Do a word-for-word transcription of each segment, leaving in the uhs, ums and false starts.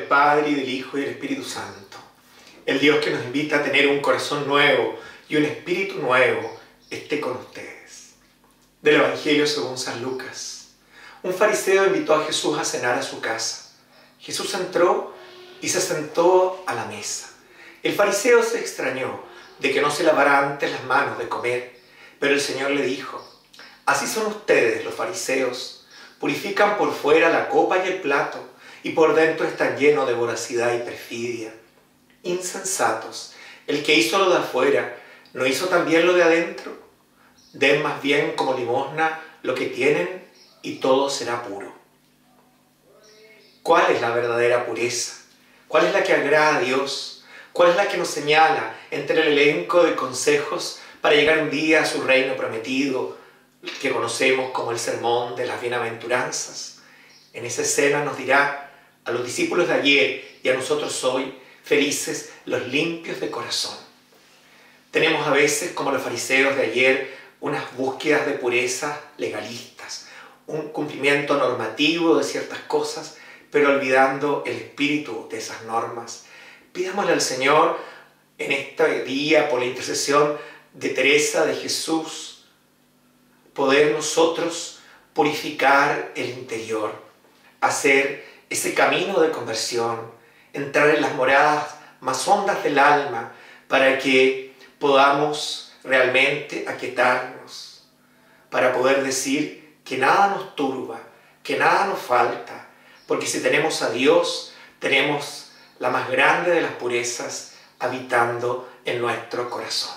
Padre, y del Hijo, y del Espíritu Santo. El Dios que nos invita a tener un corazón nuevo y un espíritu nuevo esté con ustedes. Del Evangelio según San Lucas. Un fariseo invitó a Jesús a cenar a su casa. Jesús entró y se sentó a la mesa. El fariseo se extrañó de que no se lavara antes las manos de comer, pero el Señor le dijo: así son ustedes, los fariseos, purifican por fuera la copa y el plato, y por dentro están llenos de voracidad y perfidia. Insensatos, el que hizo lo de afuera, ¿no hizo también lo de adentro? Den más bien como limosna lo que tienen, y todo será puro. ¿Cuál es la verdadera pureza? ¿Cuál es la que agrada a Dios? ¿Cuál es la que nos señala entre el elenco de consejos para llegar un día a su reino prometido, que conocemos como el Sermón de las Bienaventuranzas? En esa escena nos dirá a los discípulos de ayer y a nosotros hoy: felices los limpios de corazón. Tenemos a veces, como los fariseos de ayer, unas búsquedas de pureza legalistas, un cumplimiento normativo de ciertas cosas, pero olvidando el espíritu de esas normas. Pidámosle al Señor en este día, por la intercesión de Teresa de Jesús, poder nosotros purificar el interior, hacer ese camino de conversión, entrar en las moradas más hondas del alma para que podamos realmente aquietarnos, para poder decir que nada nos turba, que nada nos falta, porque si tenemos a Dios, tenemos la más grande de las purezas habitando en nuestro corazón.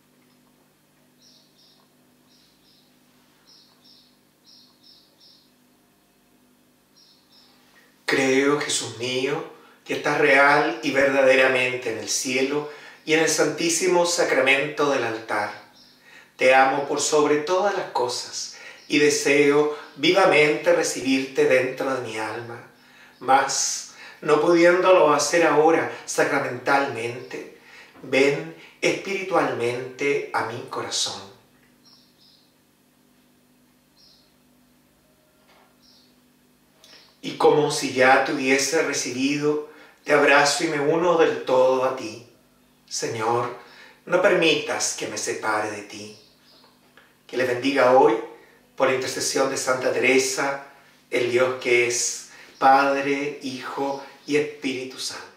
Creo, Jesús mío, que estás real y verdaderamente en el cielo y en el santísimo sacramento del altar. Te amo por sobre todas las cosas y deseo vivamente recibirte dentro de mi alma. Mas, no pudiéndolo hacer ahora sacramentalmente, ven espiritualmente a mi corazón. Y como si ya te hubiese recibido, te abrazo y me uno del todo a ti. Señor, no permitas que me separe de ti. Que le bendiga hoy, por la intercesión de Santa Teresa, el Dios que es Padre, Hijo y Espíritu Santo.